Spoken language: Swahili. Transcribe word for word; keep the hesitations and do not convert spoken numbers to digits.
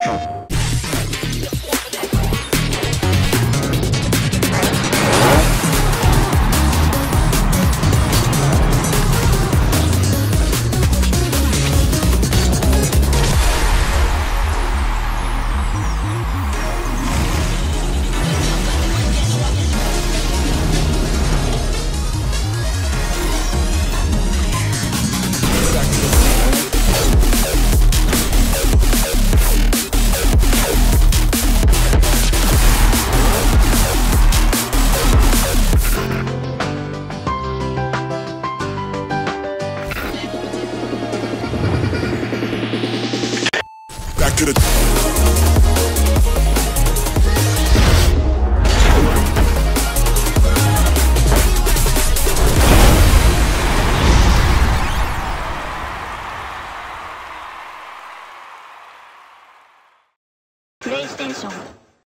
Back to the プレイステーション